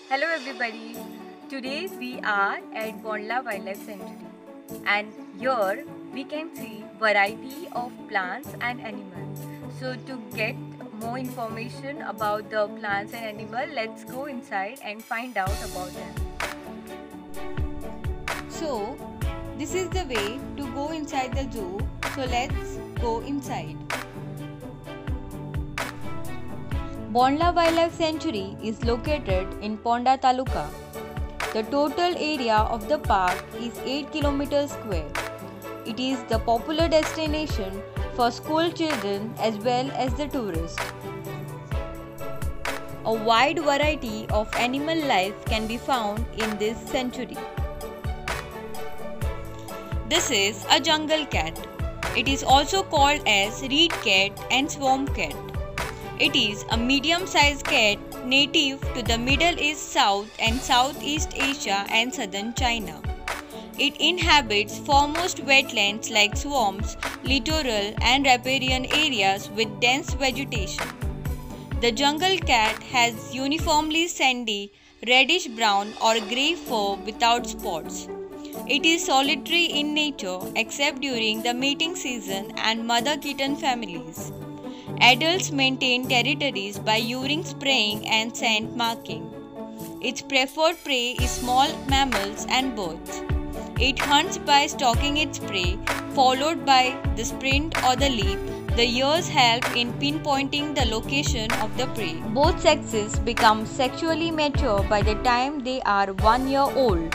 Hello everybody. Today we are at Bondla Wildlife Sanctuary and here we can see variety of plants and animals. So to get more information about the plants and animals, let's go inside and find out about them. So this is the way to go inside the zoo. So let's go inside. Bondla Wildlife Sanctuary is located in Ponda Taluka. The total area of the park is 8 km square. It is the popular destination for school children as well as the tourists. A wide variety of animal life can be found in this sanctuary. This is a jungle cat. It is also called as reed cat and swamp cat. It is a medium-sized cat native to the Middle East, South and Southeast Asia and southern China. It inhabits foremost wetlands like swamps, littoral and riparian areas with dense vegetation. The jungle cat has uniformly sandy, reddish-brown or grey fur without spots. It is solitary in nature except during the mating season and mother-kitten families. Adults maintain territories by urine spraying and scent marking. Its preferred prey is small mammals and birds. It hunts by stalking its prey, followed by the sprint or the leap. The ears help in pinpointing the location of the prey. Both sexes become sexually mature by the time they are 1 year old.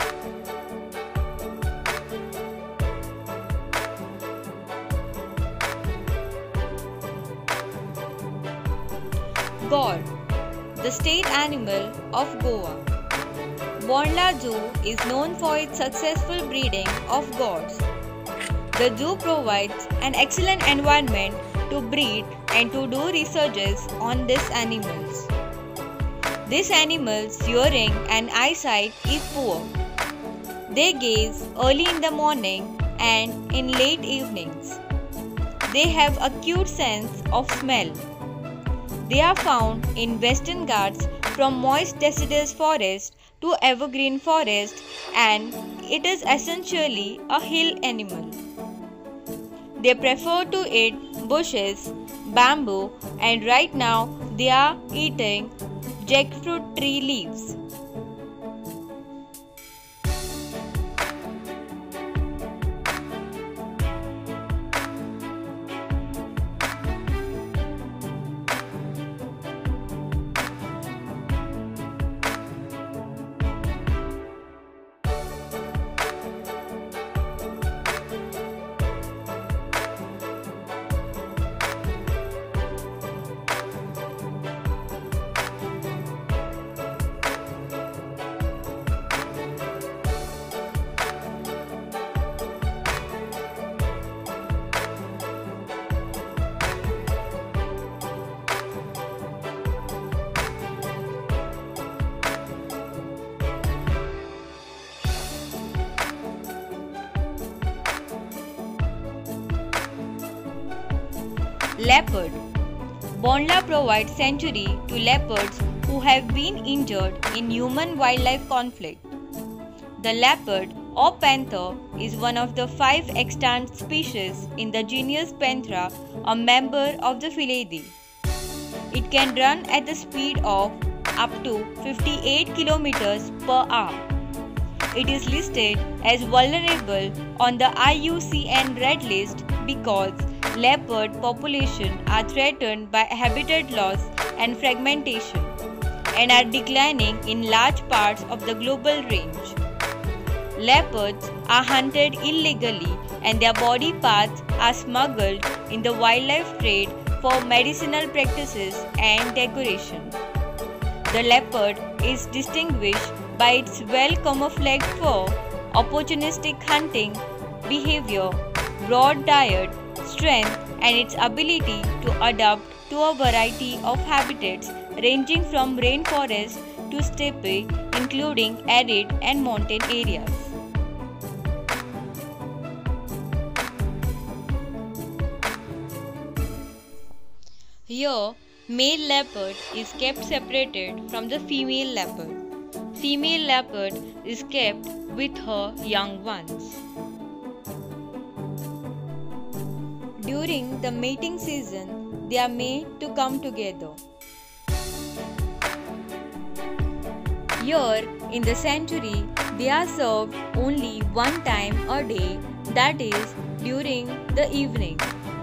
Gaur, the state animal of Goa. Bondla Zoo is known for its successful breeding of gaurs. The zoo provides an excellent environment to breed and to do researches on these animals. These animals' hearing and eyesight is poor. They gaze early in the morning and in late evenings. They have acute sense of smell. They are found in western ghats from moist deciduous forest to evergreen forest, and it is essentially a hill animal. They prefer to eat bushes, bamboo, and right now they are eating jackfruit tree leaves. Leopard. Bondla provides sanctuary to leopards who have been injured in human-wildlife conflict. The leopard or panther is one of the 5 extant species in the genus Panthera, a member of the Felidae. It can run at the speed of up to 58 km per hour. It is listed as vulnerable on the IUCN Red List because leopard populations are threatened by habitat loss and fragmentation and are declining in large parts of the global range. Leopards are hunted illegally and their body parts are smuggled in the wildlife trade for medicinal practices and decoration. The leopard is distinguished by its well-camouflaged fur, opportunistic hunting behavior, broad diet, strength, and its ability to adapt to a variety of habitats ranging from rainforest to steppe, including arid and mountain areas. Here, male leopard is kept separated from the female leopard. female leopard is kept with her young ones. During the mating season, they are made to come together. Here in the sanctuary, they are served only one time a day, that is during the evening.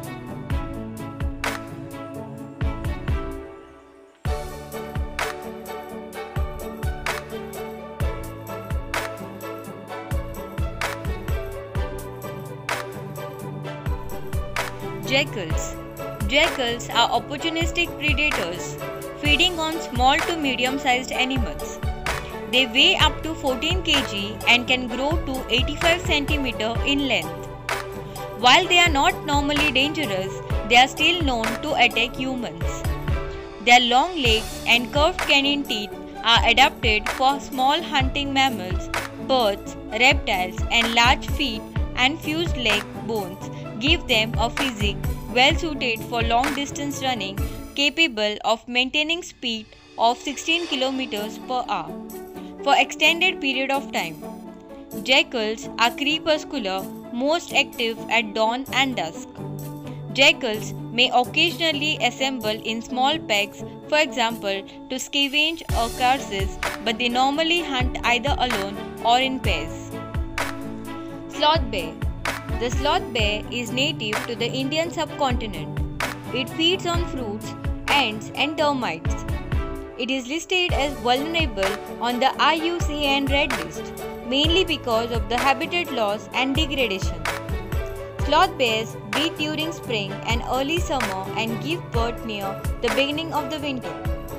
Jackals. Jackals are opportunistic predators, feeding on small to medium-sized animals. They weigh up to 14 kg and can grow to 85 cm in length. While they are not normally dangerous, they are still known to attack humans. Their long legs and curved canine teeth are adapted for small hunting mammals, birds, reptiles, and large feet and fused leg bones give them a physique well suited for long distance running, capable of maintaining speed of 16 km per hour for extended period of time. Jackals are crepuscular, most active at dawn and dusk. Jackals may occasionally assemble in small packs, for example, to scavenge or carcasses, but they normally hunt either alone or in pairs. Sloth bear. The sloth bear is native to the Indian subcontinent. It feeds on fruits, ants, and termites. It is listed as vulnerable on the IUCN Red List, mainly because of the habitat loss and degradation. Sloth bears breed during spring and early summer and give birth near the beginning of the winter.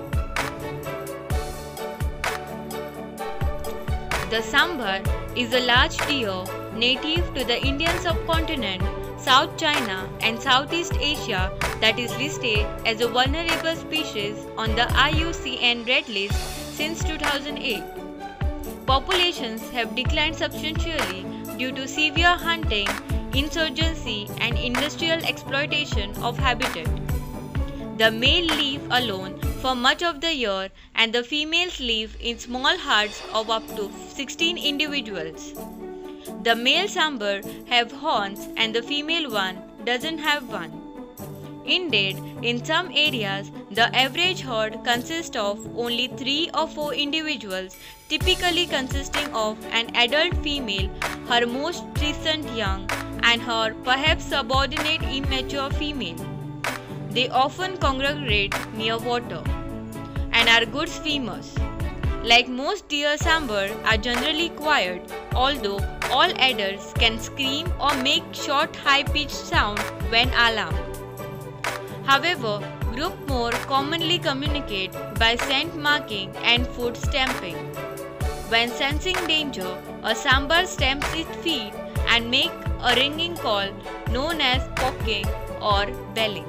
The sambar is a large deer native to the Indian subcontinent, South China and Southeast Asia that is listed as a vulnerable species on the IUCN Red List since 2008. Populations have declined substantially due to severe hunting, insurgency and industrial exploitation of habitat. The male live alone for much of the year and the females live in small herds of up to 16 individuals. The male sambar have horns and the female one doesn't have one. Indeed, in some areas, the average herd consists of only 3 or 4 individuals, typically consisting of an adult female, her most recent young, and her perhaps subordinate immature female. They often congregate near water and are good swimmers. Like most deer, sambar are generally quiet, although all adults can scream or make short high-pitched sound when alarmed. However, groups more commonly communicate by scent marking and foot stamping. When sensing danger, a sambar stamps its feet and makes a ringing call known as poking or belling.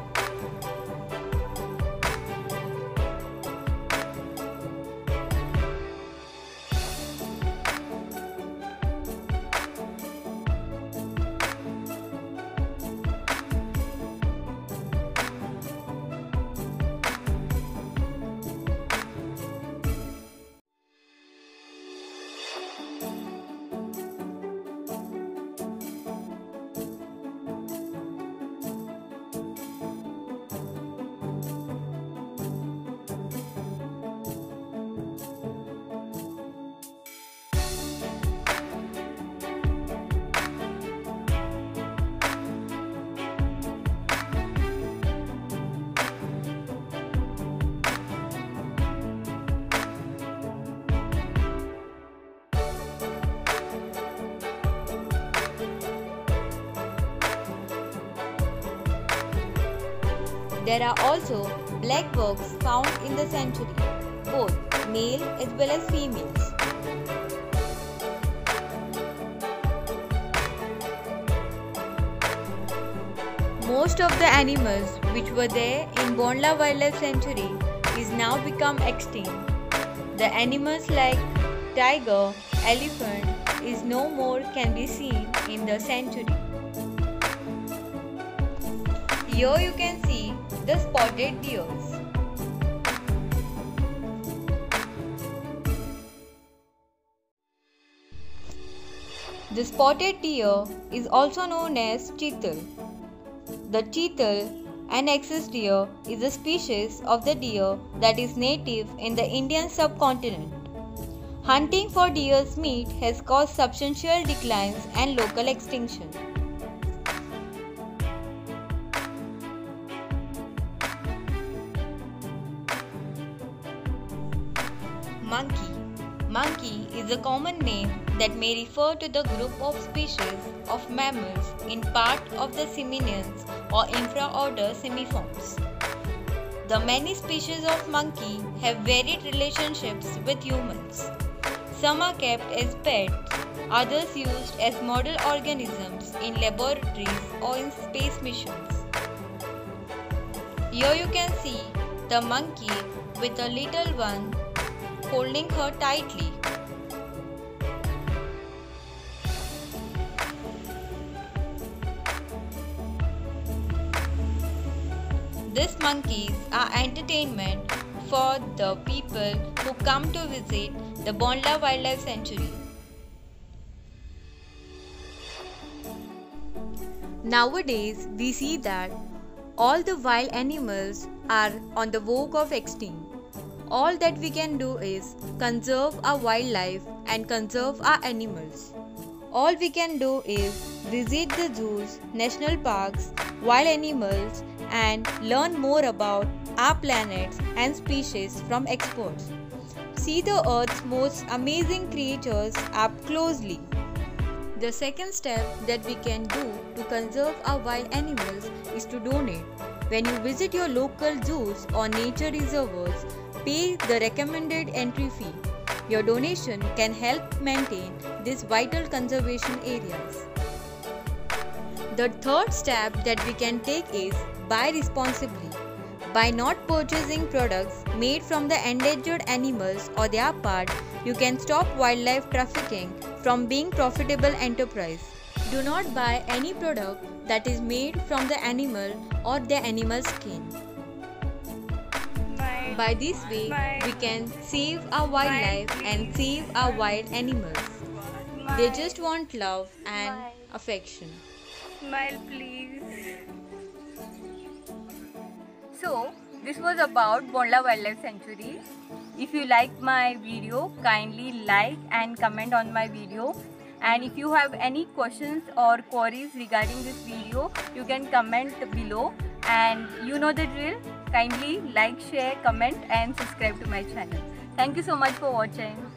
There are also black bugs found in the sanctuary, both male as well as females. Most of the animals which were there in Bondla Wildlife Sanctuary is now become extinct. The animals like tiger, elephant is no more can be seen in the sanctuary. Here you can see the spotted deer. 「 The spotted deer is also known as cheetal. The cheetal, an axis deer, is a species of the deer that is native in the Indian subcontinent. Hunting for deer's meat has caused substantial declines and local extinction. Monkey. Monkey is a common name that may refer to the group of species of mammals in part of the simians or infraorder simiforms. The many species of monkey have varied relationships with humans. Some are kept as pets, others used as model organisms in laboratories or in space missions. Here you can see the monkey with a little one holding her tightly. These monkeys are entertainment for the people who come to visit the Bondla Wildlife Sanctuary. Nowadays, we see that all the wild animals are on the verge of extinction. All that we can do is conserve our wildlife and conserve our animals. All we can do is visit the zoos, national parks, wild animals, and learn more about our planets and species from experts. See the Earth's most amazing creatures up closely. The second step that we can do to conserve our wild animals is to donate. When you visit your local zoos or nature reservoirs, pay the recommended entry fee. Your donation can help maintain these vital conservation areas. The third step that we can take is buy responsibly. By not purchasing products made from the endangered animals or their part, you can stop wildlife trafficking from being profitable enterprise. Do not buy any product that is made from the animal or the animal's skin. By this way, we can save our wildlife and save our wild animals. They just want love and affection. Smile, please. So, this was about Bondla Wildlife Sanctuary. If you liked my video, kindly like and comment on my video. And if you have any questions or queries regarding this video, you can comment below. And you know the drill. Kindly like, share, comment and subscribe to my channel. Thank you so much for watching.